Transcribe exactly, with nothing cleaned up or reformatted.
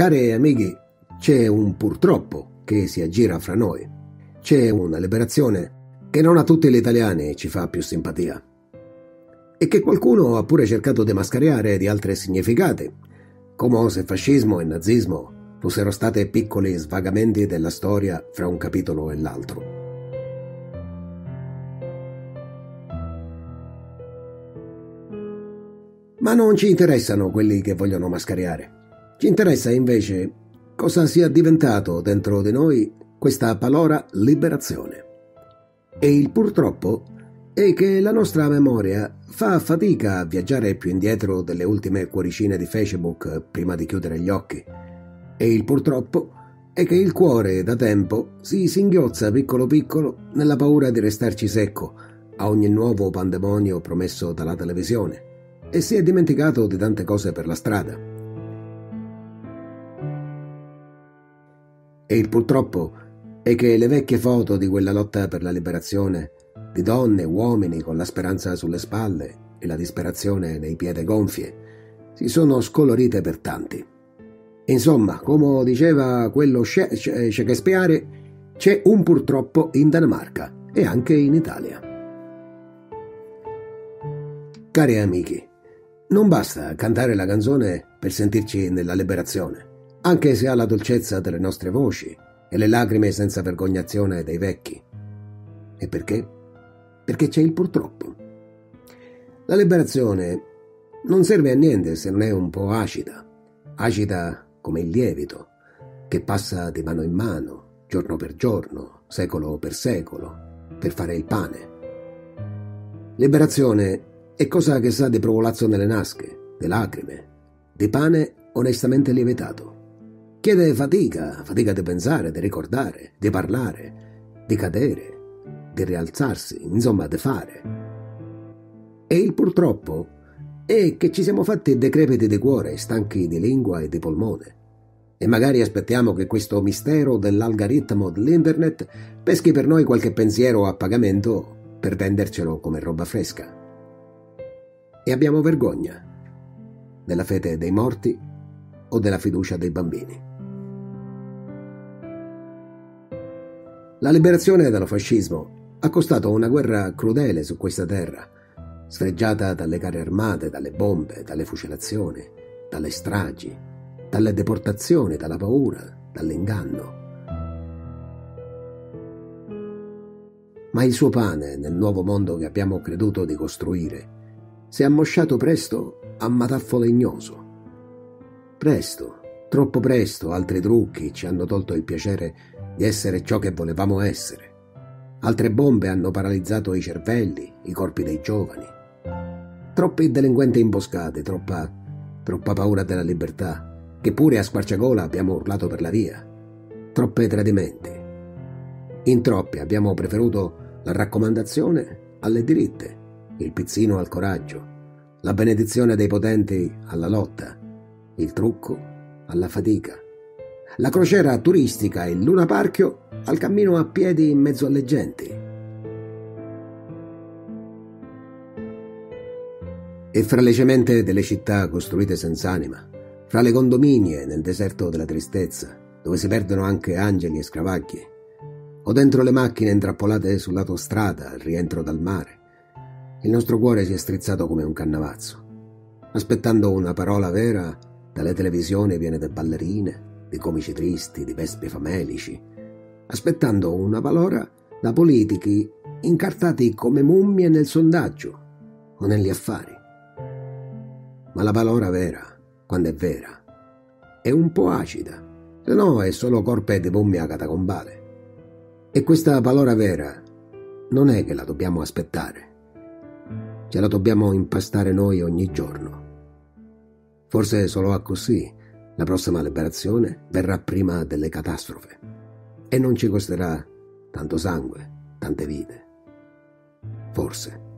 Cari amici, c'è un purtroppo che si aggira fra noi. C'è una liberazione che non a tutti gli italiani ci fa più simpatia. E che qualcuno ha pure cercato di mascherare di altri significati, come se fascismo e nazismo fossero state piccoli svagamenti della storia fra un capitolo e l'altro. Ma non ci interessano quelli che vogliono mascherare. Ci interessa invece cosa sia diventato dentro di noi questa palora liberazione. E il purtroppo è che la nostra memoria fa fatica a viaggiare più indietro delle ultime cuoricine di Facebook prima di chiudere gli occhi. E il purtroppo è che il cuore da tempo si singhiozza piccolo piccolo nella paura di restarci secco a ogni nuovo pandemonio promesso dalla televisione e si è dimenticato di tante cose per la strada. E il purtroppo è che le vecchie foto di quella lotta per la liberazione, di donne e uomini con la speranza sulle spalle e la disperazione nei piedi gonfie, si sono scolorite per tanti. Insomma, come diceva quello Shakespeare, c'è un purtroppo in Danimarca e anche in Italia. Cari amici, non basta cantare la canzone per sentirci nella liberazione, anche se ha la dolcezza delle nostre voci e le lacrime senza vergognazione dei vecchi. E perché? Perché c'è il purtroppo. La liberazione non serve a niente se non è un po' acida, acida come il lievito, che passa di mano in mano, giorno per giorno, secolo per secolo, per fare il pane. Liberazione è cosa che sa di provolazzo nelle nasche, di lacrime, di pane onestamente lievitato. Chiede fatica, fatica di pensare, di ricordare, di parlare, di cadere, di rialzarsi, insomma di fare. E il purtroppo è che ci siamo fatti decrepiti di cuore, stanchi di lingua e di polmone. E magari aspettiamo che questo mistero dell'algoritmo dell'internet peschi per noi qualche pensiero a pagamento per vendercelo come roba fresca. E abbiamo vergogna della fede dei morti o della fiducia dei bambini. La liberazione dallo fascismo ha costato una guerra crudele su questa terra, sfregiata dalle carri armate, dalle bombe, dalle fucilazioni, dalle stragi, dalle deportazioni, dalla paura, dall'inganno. Ma il suo pane, nel nuovo mondo che abbiamo creduto di costruire, si è ammosciato presto a mataffo legnoso. Presto, troppo presto, altri trucchi ci hanno tolto il piacere di essere ciò che volevamo essere. Altre bombe hanno paralizzato i cervelli, i corpi dei giovani. Troppi delinquenti imboscati, troppa, troppa paura della libertà, che pure a squarciagola abbiamo urlato per la via. Troppe tradimenti. In troppi abbiamo preferito la raccomandazione alle diritte, il pizzino al coraggio, la benedizione dei potenti alla lotta, il trucco alla fatica, la crociera turistica e il lunaparchio al cammino a piedi in mezzo alle genti. E fra le cemente delle città costruite senz'anima, fra le condominie nel deserto della tristezza, dove si perdono anche angeli e scravagli, o dentro le macchine intrappolate sull'autostrada al rientro dal mare, il nostro cuore si è strizzato come un cannavazzo, aspettando una parola vera dalle televisioni piene di ballerine, di comici tristi, di vespi famelici, aspettando una parola da politici incartati come mummie nel sondaggio o negli affari. Ma la parola vera, quando è vera, è un po' acida, se no è solo corpe di mummia catacombale. E questa parola vera non è che la dobbiamo aspettare, ce la dobbiamo impastare noi ogni giorno. Forse solo a così la prossima liberazione verrà prima delle catastrofi e non ci costerà tanto sangue, tante vite. Forse.